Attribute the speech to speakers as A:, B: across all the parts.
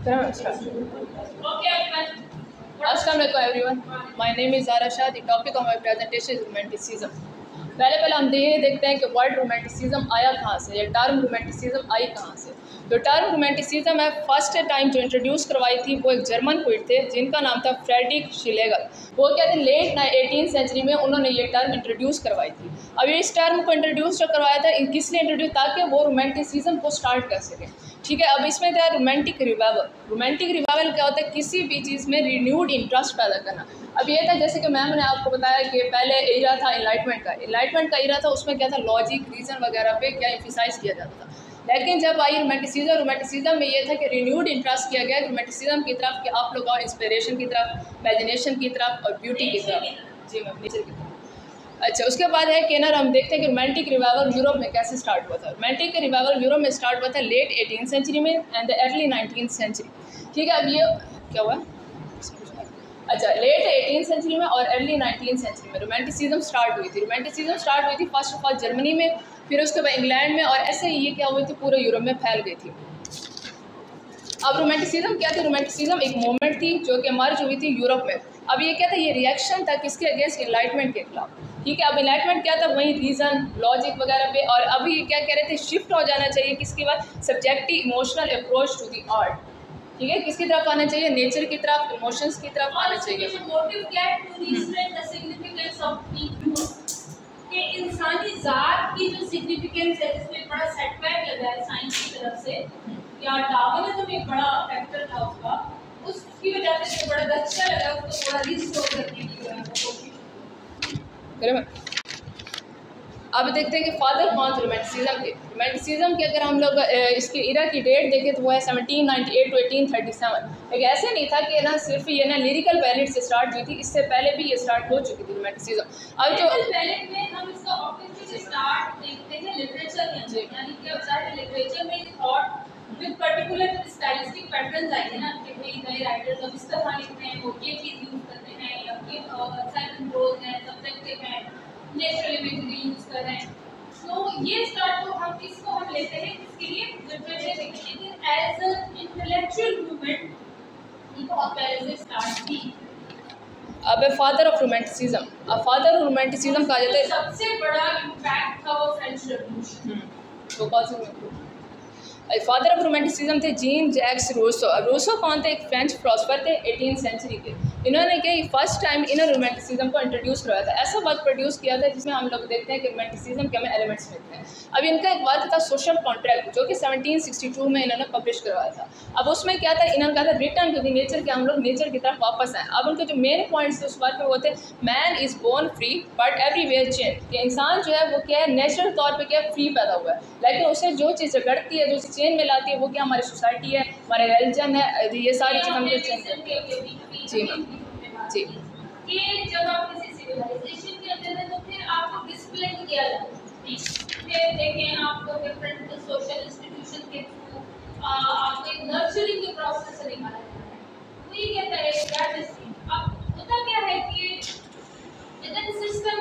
A: Assalamu alaikum everyone. My name is Zara Shah. The topic of my presentation is romanticism. पहले हम ये देखते हैं कि वर्ड रोमांटिसिज्म आया कहाँ से, या टर्म रोमांटिसिज्म आई कहाँ से। जो टर्म रोमांटिसिज्म है फर्स्ट टाइम जो इंट्रोड्यूस करवाई थी वो एक जर्मन पोइट थे जिनका नाम था फ्रेडरिक शिलेगर। वो क्या थे लेट 18th सेंचुरी में उन्होंने ये टर्म इंट्रोड्यूस करवाई थी। अब इस टर्म को इंट्रोड्यूस जो करवाया था किसने इंट्रोड्यूस, ताकि वो रोमांटिसिज्म को स्टार्ट कर सके। ठीक है, अब इसमें क्या है रोमांटिक रिवाइवल। रोमांटिक रिवाइवल क्या होता है, किसी भी चीज़ में रिन्यूड इंटरेस्ट पैदा करना। अब ये था जैसे कि मैम ने आपको बताया कि पहले एरा था इनलाइटमेंट का एरा था, उसमें क्या था लॉजिक रीज़न वगैरह पे क्या एम्फसाइज किया जाता था। लेकिन जब आई रोमांटिसिज्म में ये था कि रिन्यूड इंटरेस्ट किया गया रोमांटिसिज्म की तरफ कि आप लोग आओ इंस्पिरेशन की तरफ, इमेजिनेशन की तरफ और ब्यूटी की तरफ। जी मैम, नेचर की तरफ। अच्छा, उसके बाद है कि ना हम देखते हैं कि रोमांटिक रिवाइवल यूरोप में कैसे स्टार्ट हुआ था। रोमांटिक रिवाइवल यूरोप में स्टार्ट हुआ था लेट 18th सेंचुरी में and the early 19th century. ठीक है, अब ये क्या हुआ, अच्छा लेट 18th सेंचुरी में और अर्ली 19th सेंचुरी में रोमांटिसिज्म स्टार्ट हुई थी। रोमांटिसिज्म स्टार्ट हुई थी फर्स्ट ऑफ ऑल जर्मनी में, फिर उसके बाद इंग्लैंड में, और ऐसे ही ये क्या हुई थी पूरे यूरोप में फैल गई थी। अब रोमांटिसिज्म क्या थी, रोमांटिसिज्म एक मूवमेंट थी जो कि मर्ज हुई थी यूरोप में। अब ये क्या था, ये रिएक्शन था किसके अगेंस्ट, इनलाइटमेंट के खिलाफ। ठीक है, अब इनलाइटमेंट क्या था, वही रीज़न लॉजिक वगैरह पे, और अभी ये क्या कह रहे थे शिफ्ट हो जाना चाहिए किसके बाद, subjective emotional approach to the art. ठीक है, किसकी तरफ आना चाहिए, नेचर की तरफ, इमोशंस की तरफ आना चाहिए।
B: मोटिव क्या है, to restrain the significance of people, कि इंसानी ज़ात की जो सिग्निफिकेंस है जिसमें बड़ा सेटबैक लगा है साइंस की तरफ से, या डार्विनिज्म एक बड़ा फैक्टर था उसका, उसकी वजह से जो बड़ा अच्छा लगा उसको थोड़ा रिस्टोर करने की कोशिश
A: करें। अब देखते हैं कि फादर कौन थे रोमांटिसिज्म के। रोमांटिसिज्म की अगर हम लोग इसकी इरा की डेट देखें तो वो है 1798 to 1837। एक ऐसे नहीं था कि ना सिर्फ ये ना लिरिकल बैलेट से स्टार्ट हुई थी, इससे पहले भी ये स्टार्ट हो चुकी थी रोमांटिसिज्म। अब जो
B: बैलेट में हम इसका ऑब्वियसली स्टार्ट देखते हैं लिटरेचर में, यानी कि अब सारे लिटरेचर में thought with particular stylistic patterns आए हैं ना, कि भाई नए राइटर्स अब इस तरह लिखते हैं, वो ये चीज़ यूज़ करते हैं, या कि सेल्फ इम्पोज है, सब्जेक्टिव है, नेचुरल इमेजरी यूज़ कर रहे हैं। तो ये स्टार्ट तो हम इसको हम लेते हैं इसके लिए लिटरेचर देखते हैं एज एन इंटेलेक्चुअल मूवमेंट, ये बहुत पहले से स्टार्ट थी।
A: अब फादर ऑफ रोमांटिसिज्म, अब फादर ऑफ रोमांटिसिज्म कहा जाता है,
B: सबसे बड़ा इम्पैक्ट था वो फ्रेंच रेवोल्यूशन।
A: तो कौन सा फादर ऑफ रोमांटिसिज्म थे जीन जैक्स रूसो। रूसो कौन थे, एक फ्रेंच फिलोसोफर थे 18th सेंचुरी के। इन्होंने क्या फर्स्ट टाइम इनर रोमांटिसिज्म को इंट्रोड्यूस करवाया था, ऐसा वर्क प्रोड्यूस किया था जिसमें हम लोग देखते हैं कि रोमांटिसिज्म के हमें एलिमेंट्स मिलते हैं। अब इनका एक वर्क था सोशल कॉन्ट्रैक्ट जो कि 1762 में इन्होंने पब्लिश करवाया था। अब उसमें क्या था, इन्होंने कहा था रिटर्न टू द नेचर, के हम लोग नेचर की तरफ वापस आए। अब उनके जो मेन पॉइंट्स थे उस वर्क में वो थे man is born free but everywhere chains, कि इंसान जो है वो क्या है नेचुरल तौर पर क्या फ्री पैदा हुआ है, लेकिन उसे जो चीज़ जगड़ती है, जो चीज़ चेंज में लाती है वो क्या हमारी सोसाइटी है, हमारे रिलीजन है, ये सारी चीज़ हमको चेंज। जी मैम, जी
B: कि जब आप किसी सिविलाइजेशन के अंदर हैं तो फिर आपको डिसिप्लिन किया जाता है। फिर देखें आपको डिफरेंट सोशल इंस्टीट्यूशन के थ्रू आपको एक नर्चरिंग के प्रोसेस से निकाला जाता है। तो ये कहता है दैट इज अब होता क्या है कि इधर सिस्टम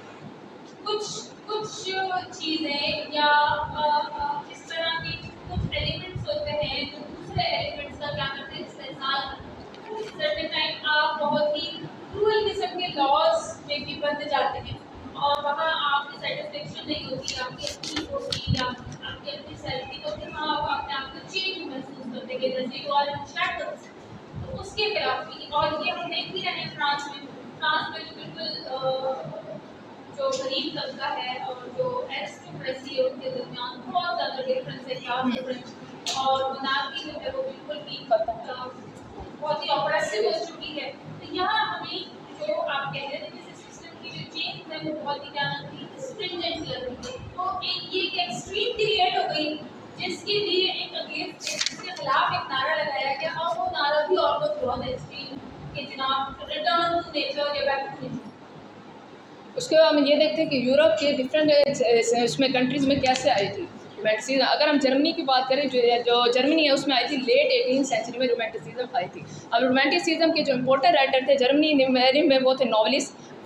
B: कुछ चीज़ें या इस तरह की कुछ एलिमेंट्स होते हैं जो दूसरे एलिमेंट्स का क्या करते हैं इस्तेमाल सर्टेन टाइम आप बहुत ही क्रूअल किस्म के लॉज में भी बंध जाते हैं, और वहाँ आपकी सेटिस्फेक्शन नहीं होती, आपकी अपनी होती या आपकी अपनी सेल्फ की, तो फिर वहाँ आप अपने आप को चेंज महसूस करते हैं जैसे यू आर शैटर्स। तो उसके खिलाफ भी, और ये हम देख भी रहे हैं फ्रांस में जो बिल्कुल जो गरीब तबका है और जो एरिस्टोक्रेसी है उनके दरमियान बहुत ज़्यादा डिफरेंस है, क्लास डिफरेंस, और मोनार्की जो है वो बिल्कुल भी बहुत ही ऑप्रेसिव हो चुकी है। तो यहाँ हमें जो आप कह रहे थे कि सिस्टम की जो चेंज है वो बहुत ही ज़्यादा स्ट्रिंजेंट लग रही है, तो ये एक एक्सट्रीम क्रिएट हो गई जिसके लिए एक अगेंस्ट जिसके खिलाफ एक नारा लगाया गया, और वो नारा भी ऑलमोस्ट बहुत एक्सट्रीम कि जनाब रिटर्न टू नेचर या बैक टू नेचर।
A: उसके बाद हम ये देखते हैं कि यूरोप के डिफरेंट उसमें कंट्रीज़ में कैसे आई थी रोमांटिसिज्म। अगर हम जर्मनी की बात करें, जो जर्मनी है उसमें आई थी लेट 18th सेंचुरी में रोमांटिसिज्म आई थी। अब रोमांटिसिज्म के जो इम्पोर्टेंट राइटर थे जर्मनी में वो थे नॉवलिस्ट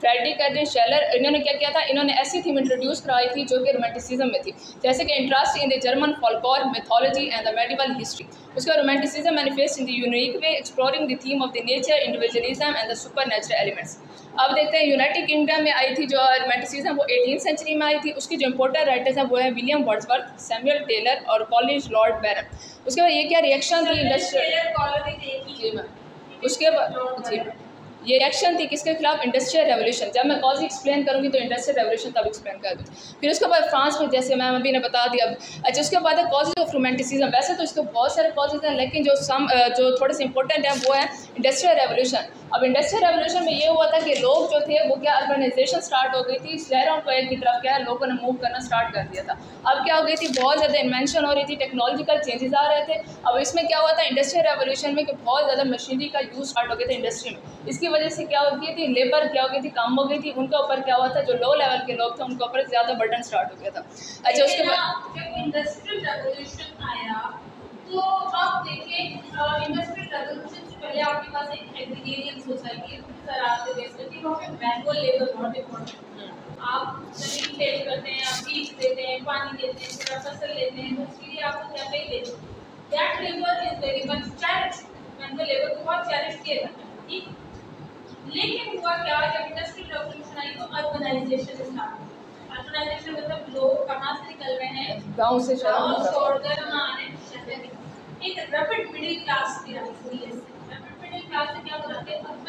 A: फ्रेडरिक एडविन शेलर, इन्होंने क्या किया था, इन्होंने ऐसी थीम इंट्रोड्यूस कराई थी जो कि रोमांटिसिज्म में थी, जैसे कि interest in the German folklore, mythology and the medieval history. उसका romanticism manifest in the unique way exploring the theme of the nature, individualism and the supernatural elements. अब देखते हैं यूनाइटेड किंगडम में आई थी जो रोमांटिसिज्म, वो 18वीं century में आई थी। उसकी जो इंपॉर्टेंट राइटर्स हैं वो है विलियम वर्ड्सवर्थ, सैमुअल टेलर और कॉलेज लॉर्ड बैरन। उसके बाद ये क्या रिएक्शन थी इंडस्ट्रियल, जी मैम, उसके बाद जी ये रिएक्शन थी किसके खिलाफ, इंडस्ट्रियल रेवोल्यूशन। जब मैं कॉज एक्सप्लेन करूँगी तो इंडस्ट्रियल रेवोल्यूशन तब एक्सप्लेन कर दूँ। फिर उसके बाद फ्रांस में, जैसे मैम अभी ने बता दिया। अच्छा, उसके बाद है कॉजेज ऑफ रोमांटिसिज्म। वैसे तो इसके बहुत सारे कॉजेज हैं, लेकिन जो थोड़े से इंपॉर्टेंट हैं वो है इंडस्ट्रियल रेवोल्यूशन। अब इंडस्ट्रियल रेवोल्यूशन में ये हुआ था कि लोग जो थे वो क्या, अर्बनाइजेशन स्टार्ट हो गई थी, शहरों को एक की तरफ क्या है लोगों ने मूव करना स्टार्ट कर दिया था। अब क्या हो गई थी, बहुत ज़्यादा इन्वेंशन हो रही थी, टेक्नोलॉजिकल चेंजेस आ रहे थे। अब इसमें क्या हुआ था इंडस्ट्रियल रेवोल्यूशन में कि बहुत ज़्यादा मशीनरी का यूज़ स्टार्ट हो गया था इंडस्ट्री में। इसकी वजह से क्या हो गई थी, लेबर क्या हो गई थी, कम हो गई थी, उनके ऊपर क्या हुआ था, जो लो लेवल के लोग थे उनके ऊपर ज़्यादा बर्डन स्टार्ट हो गया था। अच्छा, उसके बाद
B: जब इंडस्ट्रियल रेवोल्यूशन आया तो आप देखिए इंडस्ट्रियल रेवोल्यूशन से पहले आपके पास एक एग्रीगेरियन सोसाइटी सर आपके देश में, वहाँ पे मैनुअल लेबर बहुत इम्पोर्टेंट। आप जमीन टेस्ट करते हैं, आप बीज देते हैं, पानी देते हैं, फिर आप फसल लेते हैं, तो उसके लिए आपको क्या चाहिए देते हैं। That labour is very much cherished, manual labour को बहुत चैरिश किया जाता है, ठीक। लेकिन हुआ क्या, जब इंडस्ट्रियल रेवोल्यूशन आई तो अर्बनाइजेशन स्टार्ट हुआ। अर्बनाइजेशन मतलब लोग कहाँ से निकल रहे हैं,
A: गाँव से
B: गाँव छोड़कर कहाँ आ रहे हैं, शहर में। एक रैपिड मिडिल क्लास की राइज हुई है। रैपिड मिडिल क्लास से क्या कराते हैं, अब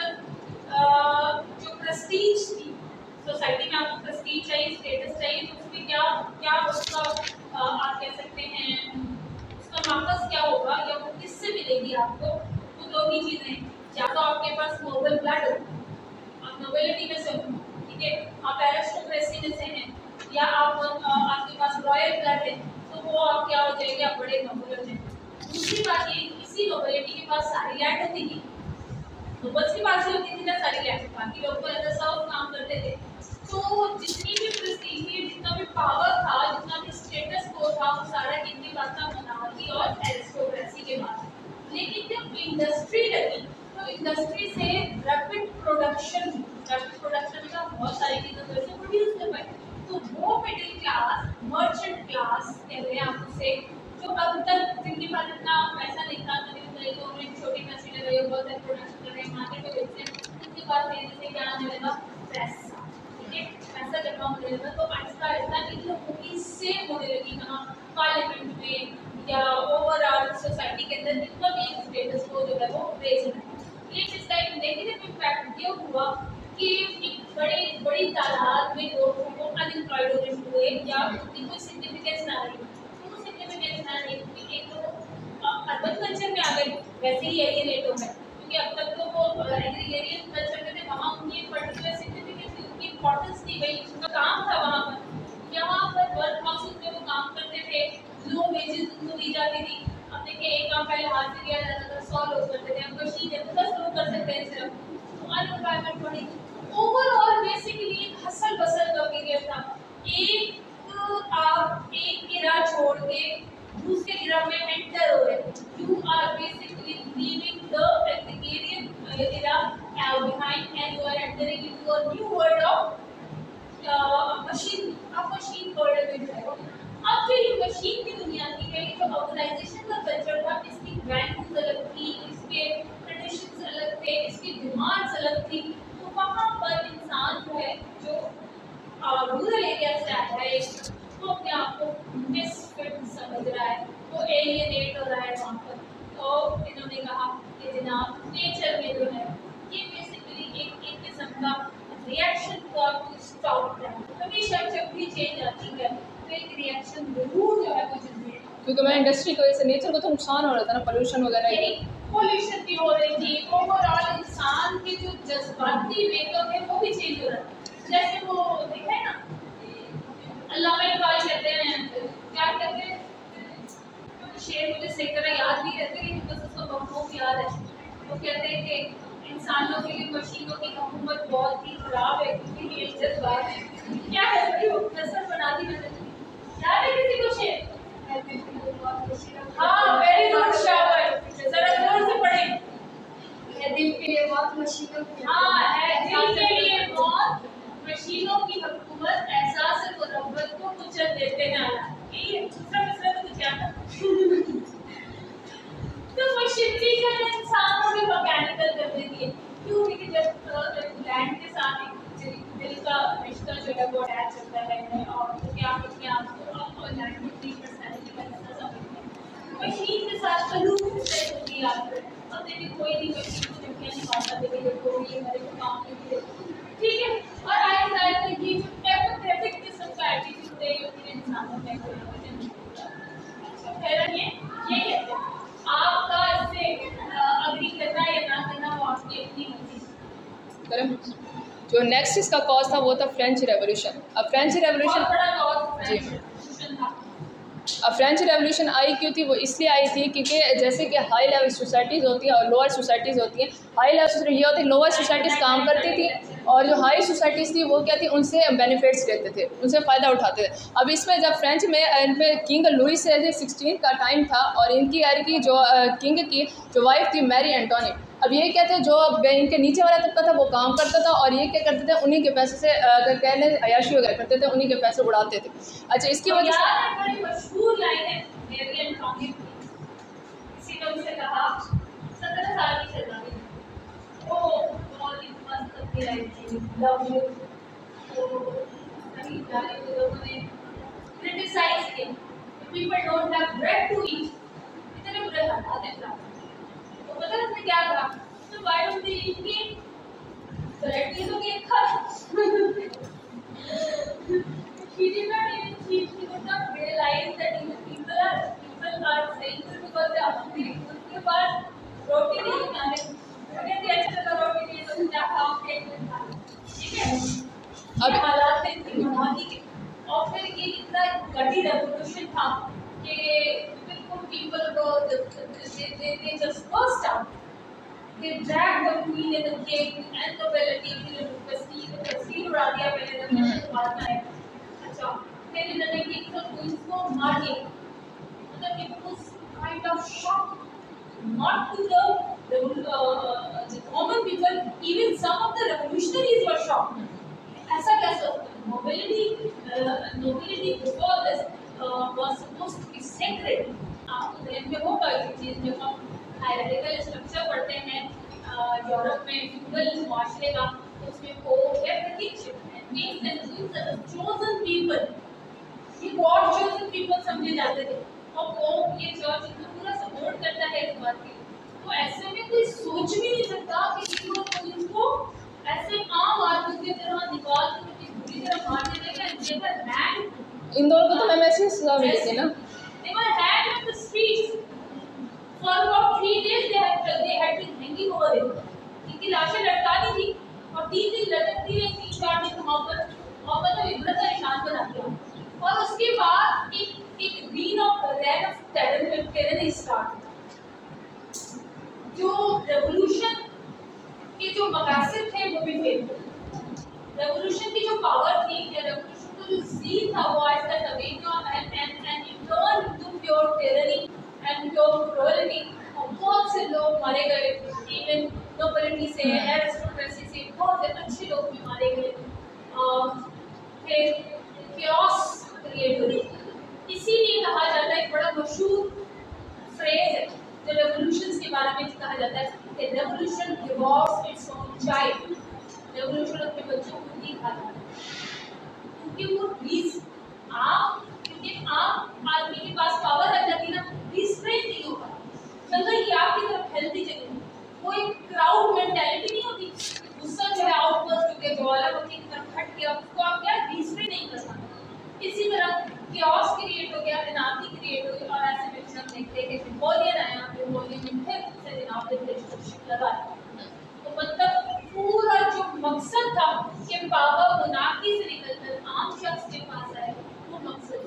B: तक जो प्रेस्टीज थी सोसाइटी में, आपको प्रेस्टीज चाहिए, स्टेटस चाहिए, तो उसमें क्या क्या उसका आप कह सकते हैं उसका मार्कस क्या होगा या वो किससे मिलेगी आपको, तो दो ही चीज़ें, या तो आपके पास नोबल ब्लड हो, आप नोबेलिटी में से हो, ठीक है, आप एरिस्टोक्रेसी में से हैं, या आपके पास रॉयल ब्लड है, तो वो आप क्या हो जाएंगे, आप बड़े नोबल हो जाएंगे। दूसरी बात ये, किसी नोबेलिटी के पास सारी लैंड होती थी, नोबल्स के पास ही होती थी ना सारी लैंड, बाकी लोग तो ऐसा सब काम करते थे। तो जितनी भी प्रेस्टीज थी, जितना भी पावर था, जितना भी स्टेटस को था, वो सारा कितनी बात था मोनार्की और एरिस्टोक्रेसी के बाद। लेकिन जब इंडस्ट्री लगी तो इंडस्ट्री से रैपिड प्रोडक्शन का बहुत सारी चीज़ें प्रोड्यूस कर पाए, तो वो मिडिल क्लास, मर्चेंट क्लास कहते हैं आप उसे, जो अब तक जिनके पास इतना पैसा नहीं था, तो उन्हें छोटी मशीनें लगे, बहुत सारे प्रोडक्शन कर रहे हैं, मार्केट में बेचते हैं, उनके पास देने से क्या आने लगा, पैसा, ठीक है, पैसा जमा होने लगा। तो आहिस्ता आहिस्ता इन लोगों की सेव होने लगी, कहाँ, पार्लियामेंट में या ओवरऑल सोसाइटी के अंदर, जितना भी स्टेटस को जो है वो रेज होना है। लेकिन इस टाइम नेगेटिव इम्पैक्ट ये हुआ कि एक बड़ी तादाद में लोगों को अनएम्प्लॉयड होने हुए या उनकी कोई सिग्निफिकेंस ना रही, एक तो अर्बन कल्चर में आ गए, वैसे ही एलियनेट हो गए, क्योंकि अब तक तो वो एग्रीगेरियन कल्चर में थे, वहाँ उनकी पर्टिकुलर सिग्निफिकेंस थी, उनकी इंपॉर्टेंस थी, भाई उनका काम था वहाँ पर। यहाँ पर वर्क हाउसेज में वो काम करते थे, लो वेजेस उनको दी जाती थी। अब देखिए एक काम पहले हाथ से किया जाता था, 100 लोग करते थे, अब मशीन है तो 10 लोग कर सकते हैं सिर्फ, तो अनएम्प्लॉयमेंट बढ़ी। ओवरऑल बेसिकली एक हसल बसल का पीरियड था। आप एक इरा छोड़ के दूसरे इरा में एंटर हो रहे, you are basically leaving the agrarian era behind and you are entering into a new world of machine. आप मशीन वर्ल्ड में जो है, अब जो ये मशीन की दुनिया थी, ये जो ऑर्गेनाइजेशन का कल्चर था, इसकी वैल्यूज अलग थी, इसके ट्रेडिशंस अलग थे, इसकी डिमांड्स अलग थी, तो वहाँ पर इंसान जो है, जो रूरल एरिया से आया है, वो अपने आप को मिसफिट समझ रहा है, वो एलियनेट हो रहा है वहाँ पर। तो इन्होंने कहा कि जनाब नेचर में जो है ये बेसिकली एक किस्म का रिएक्शन को आपको स्टॉप करना है। हमेशा जब भी चेंज आती है तो एक रिएक्शन जरूर जो है वो जरूरी है,
A: क्योंकि मैं इंडस्ट्री की वजह से नेचर को तो नुकसान हो रहा था ना, पोल्यूशन वगैरह,
B: पोल्यूशन भी हो रही थी, ओवरऑल इंसान के जो जज्बाती मेकअप है वो भी चेंज हो रहा है। जैसे वो देखा है ना, अल्लामा इकबाल कहते हैं, क्या कहते हैं, शेर मुझे सही तरह याद नहीं रहते लेकिन बस उसको बहुत याद है। वो कहते हैं कि इंसानों के लिए मशीनों की हुकूमत बहुत ही खराब है, क्योंकि ये जज्बात है। क्या है कि वो नस्ल बना दी मैंने, याद है किसी को शेर? हाँ, वेरी गुड, शाबाश, जरा जोर से पढ़ें।
C: दिल के लिए बहुत मशीनों की,
B: हाँ, दिल के लिए बहुत मशीनों की हुकूमत एहसास गुर्बत को कुचल देते हैं आला। ये दूसरा मिसरा तो कुछ आता तो मशीनरी का इंसान को भी मैकेनिकल कर देती है। क्यों? क्योंकि जब लैंड के साथ एक दिल का रिश्ता जो है वो अटैच होता है और क्या अपने आप को लैंड में अपनी पर्सनैलिटी का हिस्सा समझते हैं। मशीन के साथ सलूक होती है आपको। अब देखिए कोई नहीं मशीन को जब नहीं पाता देखिए कोई ये हमारे को काम नहीं देती, ठीक है। और आए आए कि जो एपैथेटिक किस्म का एटीट्यूड है ये इंसानों में कोई फिर ये कहते हैं आपका इससे अग्री करना या ना करना वो आपकी अपनी मर्जी।
A: जो नेक्स्ट इसका कॉज था वो था फ्रेंच रेवोल्यूशन। अब फ्रेंच रेवोल्यूशन फ्रेंच रेवोल्यूशन आई क्यों थी? वो इसलिए आई थी क्योंकि जैसे कि हाई लेवल सोसाइटीज़ होती हैं और लोअर सोसाइटीज़ होती हैं। हाई लेवल ये होती है लोअर सोसाइटीज़ काम करती थी और जो हाई सोसाइटीज़ थी वो क्या थी, उनसे बेनिफिट्स लेते थे, उनसे फ़ायदा उठाते थे। अब इसमें जब फ्रेंच में इनमें किंग लुइस 16 का टाइम था और इनकी यार की जो किंग की जो वाइफ थी मैरी एंटोनी। अब ये क्या थे, जो इनके नीचे वाला तबका था वो काम करता था और ये क्या करते थे, उन्हीं के पैसे से अगर कह लें अयाशी वगैरह करते थे, उन्हीं के पैसे उड़ाते थे। अच्छा, इसकी वजह से
B: बड़ी मशहूर लाइन है मैरी एंटोनी की। किसी ने उनसे कहा 17 साल की शहजादी, ओ बहुत ही मस्त लगती है थी, लव यू। तो कहीं जाने को लोगों ने क्रिटिसाइज किया, people don't have bread to eat, इतने बुरे हालात हैं। तो पता है उसने क्या कहा, तो why don't they eat meat, bread की तो केक खा। She did not even she could not realize that even people are saying this because they are hungry. उसके पास रोटी नहीं खाने, अगर ये अच्छा तो रोटी नहीं तो क्या खाओ, केक नहीं खाओ, ठीक है। अब हालात थे दिमागी के और फिर ये इतना गटी रेवोल्यूशन था कि बिल्कुल people को they just burst out. They dragged the queen and the king and the relative prestige उड़ा दिया पहले तो बाद में। अच्छा, फिर इन्होंने किंग को क्वीन को मार दिया। मतलब it was kind of shock, not to the common people, even some of the revolutionaries were shocked. ऐसा कैसे होता है? Nobility before this was supposed to be sacred. आपको ध्यान में होगा इस चीज़ में हम हायरार्किकल स्ट्रक्चर पढ़ते हैं यूरोप में फ्यूडल माशरे का, उसमें वो है प्रतीक्षित चोजन पीपल, ये गॉड चोजन पीपल समझे जाते थे और वो ये चर्च इनको पूरा सपोर्ट करता है इस बात की। तो ऐसे में कोई सोच भी नहीं सकता कि इनको ऐसे आम आदमी की तरह निकाल के बुरी तरह मार देगा।
A: इन दोनों को तो मैं मैसेज सजा मिली थी ना।
B: They were hanged on the streets. For about 3 days they had been hanging over it. इनकी लाशें लटका दी थी और 3 दिन लटकती रही, 3-4 दिन वहाँ पर इबरत का निशान बना दिया। और उसके बाद एक reign of terror स्टार्ट। जो रेवोल्यूशन के जो मकासद थे वो भी फेल हुए। रेवोल्यूशन की जो पावर थी या रेवोल्यूशन का जो ज़ील था वो आहिस्ता तवेगा and it turned into pure tyranny and pure cruelty। और बहुत से लोग मारे गए, इवन नोबिलिटी से एरिस्टोक्रेसी से बहुत से अच्छे लोग भी मारे गए। फिर chaos क्रिएट हुई। इसीलिए कहा जाता है, एक बड़ा मशहूर फ्रेज है जो रेवोल्यूशंस के बारे में कहा जाता है कि revolution devours its own child. Revolution अपने बच्चों को नहीं खाता क्योंकि वो क्योंकि आम आदमी के पास पावर आ जाती है ना, रिस्ट्रेंट नहीं होगा। जंगल की आग की तरफ फैलती चली, कोई क्राउड मेंटालिटी नहीं होती। गुस्सा जो है आउटबर्स्ट हो गया, ज्वालामुखी की तरफ हट गया, उसको आप क्या रिस्ट्रेंट नहीं कर सकते। इसी तरह chaos क्रिएट हो गया, एनार्की क्रिएट हो गई और ऐसे में हम देखते हैं कि नेपोलियन आया, नेपोलियन में फिर से जनाब रिलेशनशिप लगा। तो मतलब पूरा जो मकसद था कि पावर मोनार्की से निकलकर आम शख्स के पास आए, वो मकसद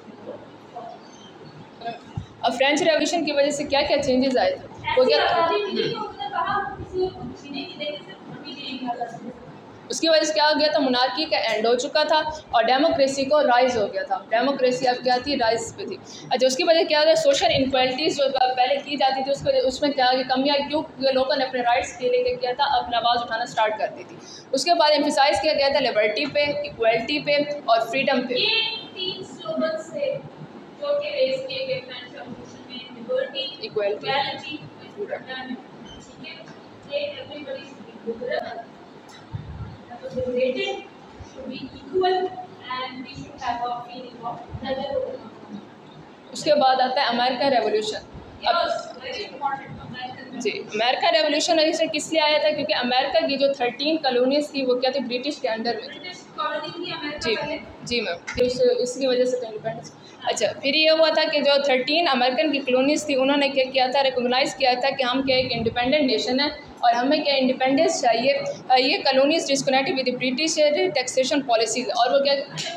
A: अब फ्रेंच रेवोल्यूशन की वजह से क्या क्या चेंजेस आए थे? वो क्या
B: आज़ादी मिली तो उन्होंने कहा किसी को जीने की देने से हम भी नहीं कर सकते।
A: उसकी वजह से क्या हो गया था, मोनार्की का एंड हो चुका था और डेमोक्रेसी को राइज हो गया था। डेमोक्रेसी अब क्या थी, राइज पे थी। अच्छा, उसकी वजह क्या होता है, सोशल इनक्वालिटीज़ जो पहले की जाती थी उसमें क्या कि कमियाँ, क्यों लोगों ने अपने राइट्स के लिए क्या था, अपना आवाज़ उठाना स्टार्ट कर दी थी। उसके बाद एम्फसाइज किया गया था लिबर्टी पे, इक्वलिटी पे और फ्रीडम पे।
B: ये 3 स्लोगन्स थे जो कि रेज किए गए फ्रेंच रेवोल्यूशन में, लिबर्टी, इक्वालिटी, फ्रीडम। ठीक है, ये everybody should be liberated, should be equal and we should have a feeling of brotherhood.
A: उसके बाद आता है अमेरिकन रेवोल्यूशन। जी, अमेरिकन रेवोल्यूशन इसे किस लिए आया था, क्योंकि अमेरिका की जो 13 कॉलोनीज थी वो क्या थी, ब्रिटिश के अंडर में थी। जी मैम, इसकी वजह से इंडिपेंडेंस। अच्छा, फिर ये हुआ था कि जो 13 अमेरिकन की कॉलोनीज थी उन्होंने क्या किया था, रिकॉग्नाइज़ किया था कि हम क्या एक इंडिपेंडेंट नेशन है और हमें क्या इंडिपेंडेंस चाहिए। ये colonies disconnected with British taxation policies, और वो क्या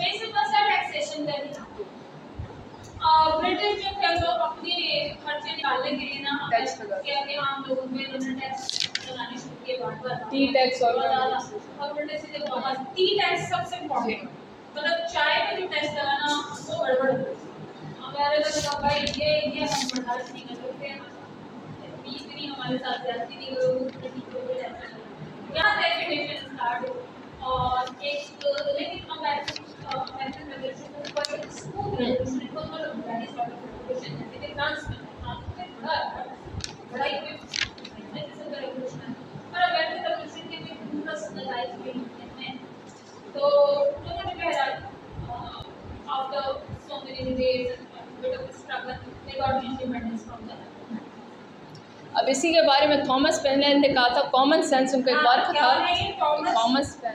B: ब्रिटिश जो थे वो अपने खर्चे निकालने के लिए ना क्या कि आम लोगों में उन्होंने टैक्स लगाने शुरू किए, बार-बार
A: टी टैक्स और
B: ब्रिटिश से बहुत टी टैक्स सबसे इम्पोर्टेंट, मतलब चाय में जो टैक्स लगाना वो गड़बड़ है। अमेरिका का भाई ये हम बर्दाश्त नहीं कर सकते हैं, इतनी हमारे साथ ज्यादती नहीं करोगे। यहाँ डेफिनेशन स्टार्ट हो और एक लेकिन अमेरिकन रेवोल्यूशन पर स्मूथ रेवोल्यूशन को मतलब वेरी सॉर्ट ऑफ रेवोल्यूशन है, लेकिन फ्रांस में बड़ा एक रेवोल्यूशन है और अमेरिकन रेवोल्यूशन के भी पूरा सनलाइज में हैं। तो लोगों ने कहा after so many days bit of struggle they got independence from the.
A: अब इसी के बारे में थॉमस पेन ने कहा था, कॉमन सेंस उनका एक बार था। थॉमस पेन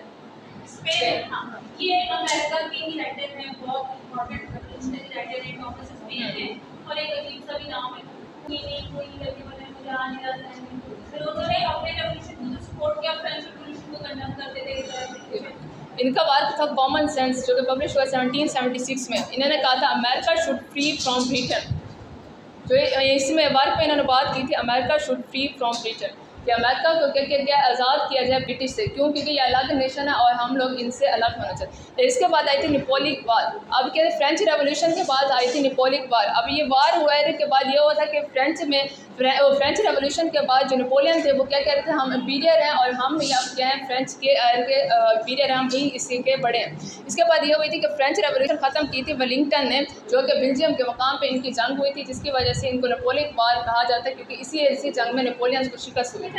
B: ये अमेरिका के ही राइटर हैं, बहुत इम्पोर्टेंट रेवोल्यूशनरी राइटर हैं, थॉमस पेन हैं, और एक अजीब सा भी नाम है, कोई करके बोले मुझे आ नहीं रहा है। फिर उन्होंने अपने रेवोल्यूशन को सपोर्ट किया, फ्रेंच रेवोल्यूशन को कंडेम करते थे।
A: इनका बात था कॉमन सेंस, जो कि पब्लिश हुआ 1776 में। इन्होंने कहा था America should free from Britain. जो इसमें वर्क में इन्होंने बात की थी, America should free from Britain, कि अमेरिका को क्या आज़ाद किया जाए ब्रिटिश से, क्यों, क्योंकि ये अलग नेशन है और हम लोग इनसे अलग होना चाहते हैं। इसके बाद आई थी नेपोलियन वार। अब क्या फ्रेंच रेवोल्यूशन के बाद आई थी नेपोलियन वार। अब ये वार हुआ है के बाद ये हुआ था कि फ्रेंच रेवोल्यूशन के बाद जो नेपोलियन थे वो क्या कह रहे थे, हम एम्पीरियर हैं और हम अब क्या हैं, फ्रेंच के एम्पीरियर हैं, हम ही इसी के बड़े हैं। इसके बाद ये हुई थी कि फ्रेंच रेवोल्यूशन ख़त्म की थी वेलिंगटन ने, जो कि बेल्जियम के मकाम पे इनकी जंग हुई थी, जिसकी वजह से इनको नेपोलियन वार कहा जाता है, क्योंकि इसी जंग में नेपोलियन को शिकस्त हुई।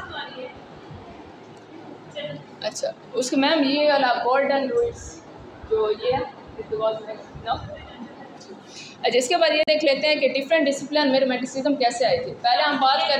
A: अच्छा, उसके मैम ये वाला गोल्डन रूल्स जो ये है अच्छा, इसके बाद ये देख लेते हैं कि डिफरेंट डिसिप्लिन में रोमांटिसिज्म कैसे आई थी। पहले हम बात कर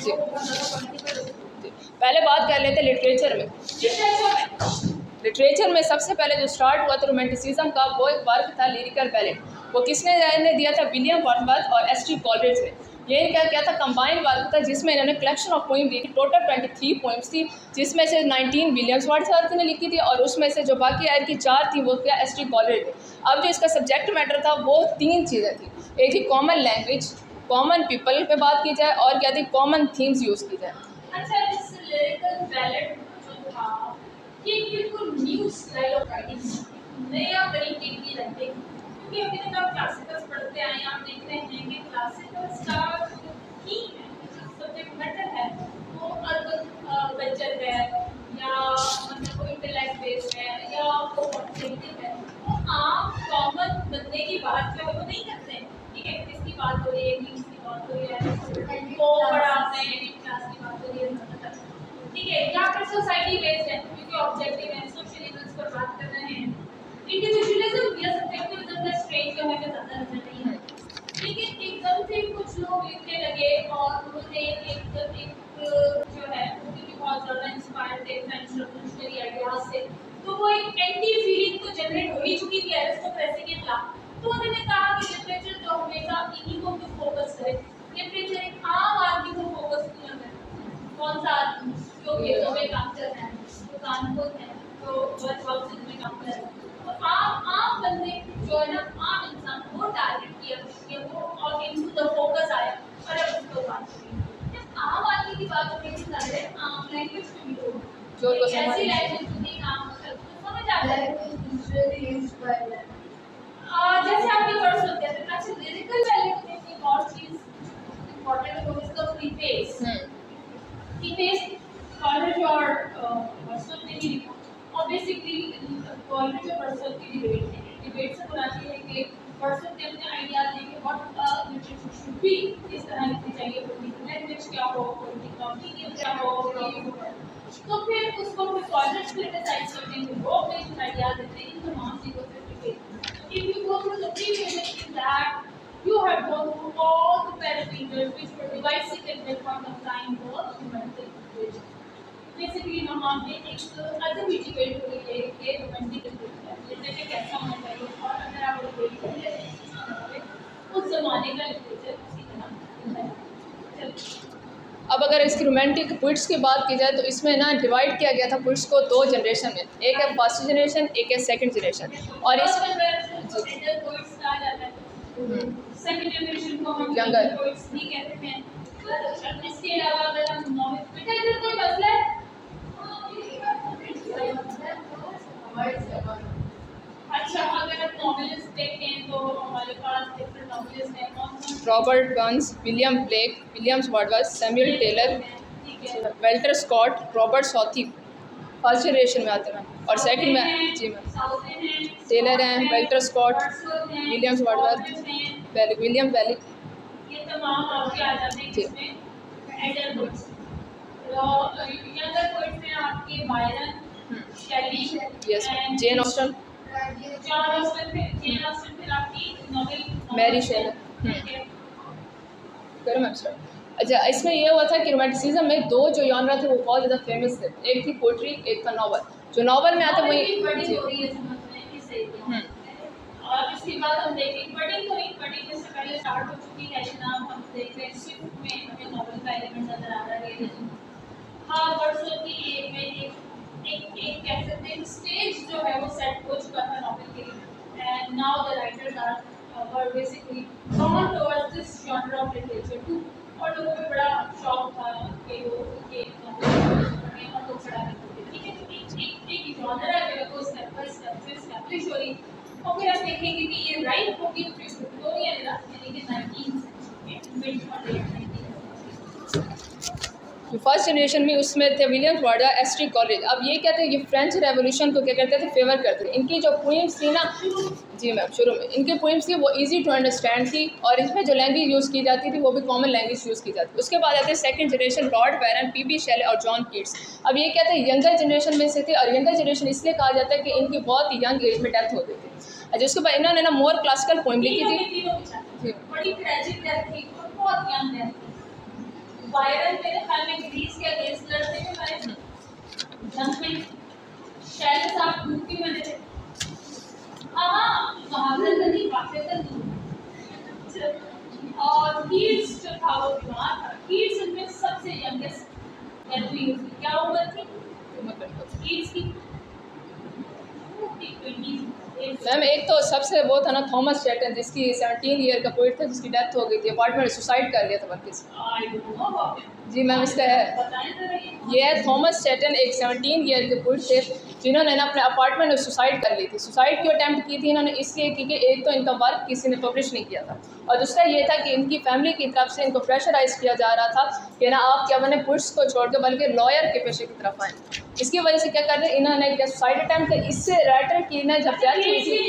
A: लेते हैं लिटरेचर में। लिटरेचर में सबसे पहले जो स्टार्ट हुआ था रोमांटिसिज्म का, वो एक वर्क था लिरिकल बैलेट। वो किसने दिया था, विलियम वर्ड्सवर्थ और एस टी कॉलरिज ने। ये क्या था, कंबाइंड वर्क था, जिसमें इन्होंने कलेक्शन ऑफ पोइम दी थी। टोटल 23 पोइम्स थी, जिसमें से 19 विलियम्स वर्ड्सवर्थ ने लिखी थी और उसमें से जो बाकी आयर की 4 थी वो क्या एस टी कॉलरिज थे। अब जो इसका सब्जेक्ट मैटर था वो 3 चीज़ें थी। एक थी कॉमन लैंग्वेज, कॉमन पीपल पे बात की जाए, और क्या थी, कॉमन थीम्स यूज़ की जाए।
B: अच्छा, इस लिरिकल बैलेट जो था ये बिल्कुल न्यू स्टाइल ऑफ राइटिंग, नया तरीके की राइटिंग, क्योंकि अभी तक आप क्लासिकल्स पढ़ते आए, आप देखते हैं कि क्लासिकल्स का जो थीम है, जो सब्जेक्ट मैटर है, वो अर्बन कल्चर है या मतलब कोई इंटेलेक्ट बेस्ड है या वो ऑब्जेक्टिव है। वो आप कॉमन बंदे की बात जो है वो नहीं करते हैं, ठीक है, किसकी बात हो रही है, किस की बात हो रही है, वो पढ़ाते हैं, क्लास की बात हो रही है, ठीक है, या फिर सोसाइटी बेस्ड है क्योंकि ऑब्जेक्टिव है, सोशल इवेंट्स पर बात कर रहे हैं। इंडिविजुअलिज्म या सब्जेक्टिविज्म का स्ट्रेंथ जो है वो ज़्यादा नजर नहीं है, लेकिन एकदम से कुछ लोग लिखने लगे और उन्होंने एक जो है वो भी बहुत ज़्यादा इंस्पायर्ड थे फ्रेंच रेवोल्यूशनरी आइडियाज से। तो वो एक एंटी फीलिंग तो जनरेट हो ही चुकी थी एरिस्टोक्रेसी के खिलाफ। तो उन्होंने कहा कि लिटरेचर जो हमेशा इन्हीं को फोकस करे, लिटरेचर एक आम आदमी को फोकस किया है। कौन सा आदमी जो खेतों में काम कर रहा है, जो कानपुर है, जो वर्क हाउसेज में काम कर रहा है, तो आम बंदे जो है ना, आम इंसान वो टारगेट किया वो और इनटू द फोकस आया और अब उसको बात करें। जब आम आदमी की बात हो रही थी, आम लैंग्वेज की भी हो, जो ऐसी लैंग्वेज होती आता है? जैसे आपके वर्ड्स होते हैं, तो अच्छा लिरिकल वैल्यू में एक और चीज इम्पोर्टेंट है, वो इसका प्रीफेस। प्रीफेस कॉलेज और वर्ड्स में ही और बेसिकली कॉलेज और वर्ड्स की डिबेट से बुलाती है कि वर्ड्स के अपने आइडियाज हैं कि व्हाट लिटरेचर शुड बी, किस तरह लिखनी चाहिए, पॉलिटिकल लैंग्वेज क्या हो, पॉलिटिकल ओपिनियन क्या हो, तो फिर उसको फिर कॉलेज क्रिटिसाइज करते हैं, वो अपने आइडियाज देते हैं, इन तमाम चीज़ों से if you go through the previous in that you have gone through all the parameters which were devising at that point of time for romantic literature. Basically हम आपने एक other debate हो रही है कि romantic literature कैसा होना चाहिए, और अगर आप debate करें उस ज़माने का literature उसी तरह है।
A: अब अगर इसकी रोमांटिक पोइट्स की बात की जाए तो इसमें ना डिवाइड किया गया था पोइट्स को दो जनरेशन में, एक है फर्स्ट जनरेशन, एक है सेकंड जनरेशन। और इस
B: सेकंड जनरेशन को हम
A: यंगर
B: पोइट्स नहीं कहते हैं। इसके अलावा अगर हम नॉवेल बेटा इधर कोई मसला है? अच्छा, अगर हम नॉवेलिस्ट देखें तो हमारे पास डिफरेंट नॉवेलिस्ट हैं,
A: Robert Burns, William Blake, Williams Wordsworth, Samuel Taylor, Walter Scott, Robert Southey first generation में आते हैं। और सेकंड में जी मैम टेलर हैं, Walter Scott, Williams Wordsworth, William Bailey,
B: ये तमाम आपके आ जाते हैं इसमें एडल्ट पोइट्स। यंगर पोइट्स में आपके Byron, Shelley,
A: yes Jane Austen,
B: फिर आपकी नॉवेल
A: मैरी शेली। करो मैम स्टार्ट। अच्छा, इसमें ये हुआ था कि रोमांटिसिज्म में दो जो जॉनरा थे वो बहुत ज़्यादा फेमस थे, एक थी पोइट्री, एक था नॉवल। जो नॉवल में आता वही
B: बड़ी हो रही है समझ में, और इसके बाद हम देखेंगे बड़ी तो नहीं, बड़ी जैसे पहले स्टार्ट हो चुकी है जनाब, हम देख रहे हैं शिफ्ट में हमें नॉवल का एलिमेंट नजर आ रहा है। हाँ, वर्षों की एक में एक कह सकते हैं स्टेज जो है वो सेट हो चुका था नॉवल के लिए, and now the writers are basically drawn towards this genre of literature too। और लोगों को बड़ा शौक था कि वो ये नॉवल और तो चढ़ा करते, ठीक है, तो एक जॉनर है वो स्टेप बाय स्टेप से एस्टैब्लिश हो रही। और फिर आप देखेंगे कि ये राइट होगी विक्टोरियन एरा यानी कि 19th सेंचुरी के मिड और लेट 19th।
A: जो फर्स्ट जनरेशन में उसमें थे विलियम्स वर्ड्सवर्थ, एस्ट्री कॉलेज। अब ये कहते हैं ये फ्रेंच रेवोल्यूशन को क्या करते थे, फेवर करते थे। इनकी जो पोइम्स थी ना, जी मैम शुरू में इनकी पोइम्स थी वो इजी टू अंडरस्टैंड थी, और इसमें जो लैंग्वेज यूज़ की जाती थी वो भी कॉमन लैंग्वेज यूज़ की जाती थी। उसके बाद आते हैं second generation, Lord Byron, PB Shelley और जॉन कीट्स। अब ये कहते हैं यंगर जनरेशन में से थे, और यंगर जनरेशन इसलिए कहा जाता है कि इनकी बहुत यंग एज में डेथ होती थी। अच्छा, उसके बाद इन्होंने ना मोर क्लासिकल पोइम लिखी थी,
B: बड़ी ट्रेजिक डेथ थी, बहुत यंग डेथ थी। बायरन मेरे ख्याल में ग्रीस के अगेंस्ट लड़ते थे हमारे जंग में, शेले साहब यूपी में थे। हाँ, महावरत नहीं, वाक़िअतन नहीं। और कीट्स जो था वो बीमार था। कीट्स इनमें सबसे यंगेस्ट डेथ हुई उसकी क्या उम्र थी कीट्स की?
A: मैम एक तो सबसे वो था ना थॉमस चैटन, जिसकी 17 ईयर का पोइट था, जिसकी डेथ हो गई थी, अपार्टमेंट में सुसाइड कर लिया था बल्कि। जी मैम इसका है, ये है थॉमस चैटन, एक 17 ईयर के पोइट थे जिन्होंने ना अपने अपार्टमेंट में सुसाइड कर ली थी। सुसाइड क्यों अटैम्प्ट की थी इन्होंने? इसलिए क्योंकि एक तो इनका वर्क किसी ने पब्लिश नहीं किया था, और दूसरा ये था कि इनकी फैमिली की तरफ से इनको प्रेशराइज किया जा रहा था कि ना आप क्या बने पोइट्स को छोड़ के बल्कि लॉयर के पेशे की तरफ आए। इसकी वजह से क्या कर रहे इन्होंने क्या सुसाइड अटैम्प्ट किया। इससे राइटर की ना जब डेथ हुई थी,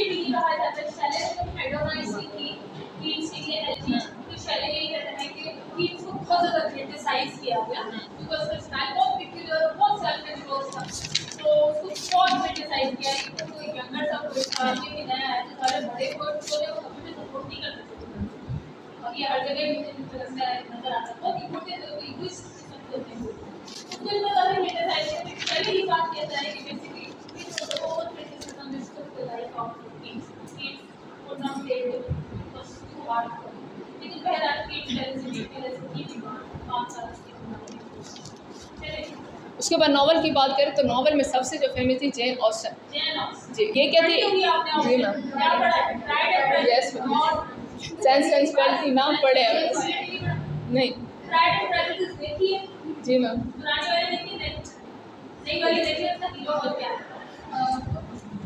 B: बहुत ज़्यादा क्रिटिसाइज किया गया because it's type of picture बहुत सेल्फ इंडोर्स था, तो उसको बहुत क्रिटिसाइज किया कि कोई यंगर सा कोई आदमी भी नया है तो सारे बड़े कोर्ट को वो कभी सपोर्ट नहीं कर सकते। और ये हर जगह मुझे नजर आता है बहुत इम्पोर्टेंट है, कोई कुछ होते हैं उसको इतना ज़्यादा क्रिटिसाइज किया। पहले ही बात किया जाए कि basically it's over criticism is the life of kids और नॉट डेड बस टू हार्ड।
A: उसके बाद नॉवल की बात करें तो नॉवल में सबसे जो फेमस थी जेन ऑस्टन। जी ये क्या थी? जी मैम यस मैम, सेंस पेल की नाम पढ़े हैं नहीं? जी मैम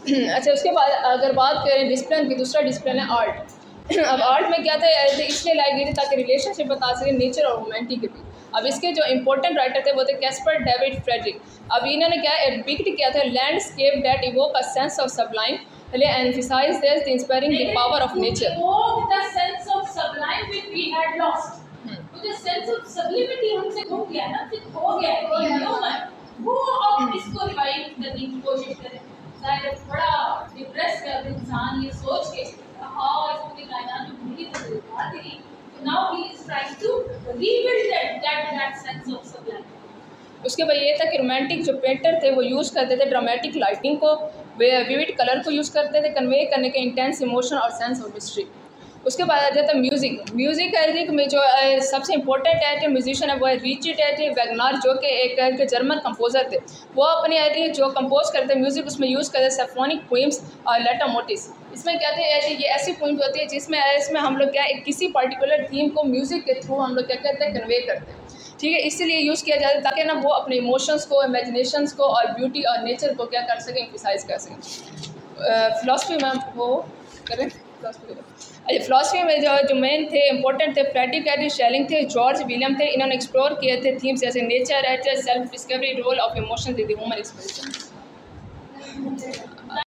A: अच्छा, उसके बाद अगर बात करें डिसिप्लिन की, दूसरा डिसिप्लिन है आर्ट। अब आर्ट में क्या था, इसलिए लाई गई थी ताकि रिलेशनशिप बता सके नेचर और रोमांटिक के भी। अब इसके जो इंपॉर्टेंट राइटर थे वो थे कैस्पर डेविड फ्रेडरिक। अब इन्होंने क्या डिपिक्ट किया था landscape that evoke a sense of sublime emphasise the inspiring the power of nature.
B: The sense of sublime which we had lost, मुझे सेंस ऑफ सब्लिमिटी हमसे खो गया ना, फिर खो गया है वो अब इसको रिवाइव करने की कोशिश करें। शायद बड़ा डिप्रेस कर इंसान ये सोच के हाँ इस पूरी कायनात में पूरी तरह दी, now he is trying to rebuild that sense of sublime.
A: उसके बाद ये था कि रोमांटिक जो पेंटर थे वो यूज़ करते थे ड्रामेटिक लाइटिंग को, विविड कलर को यूज़ करते थे कन्वे करने के इंटेंस इमोशन और सेंस ऑफ मिस्ट्री। उसके बाद आ जाता है म्यूज़िक में जो सबसे इम्पोर्टेंट है म्यूजिशियन है वो है रिचर्ड वैगनर, जो कि एक जर्मन कंपोज़र थे। वो अपने जो कंपोज करते हैं म्यूज़िक उसमें यूज़ करते हैं सिम्फोनिक पोइम्स और लेटामोटिव्स। इसमें क्या थे ये ऐसी पोइम्स होती है इसमें हम लोग क्या किसी पर्टिकुलर थीम को म्यूज़िक के थ्रू हम लोग क्या करते हैं कन्वे करते हैं, ठीक है। इसलिए यूज़ किया जाता है ताकि ना वो अपने इमोशंस को, इमेजिनेशंस को और ब्यूटी और नेचर को क्या कर सकें, एम्फसाइज कर सकें। फ़िलासफ़ी में वो करें फ़िलासफ़ी में जो मेन थे इंपॉर्टेंट थे फ्रेडरिक एडरिक शेलिंग थे, जॉर्ज विलियम थे। इन्होंने एक्सप्लोर किए थे थीम्स जैसे nature, self discovery, role of emotions in the human experience.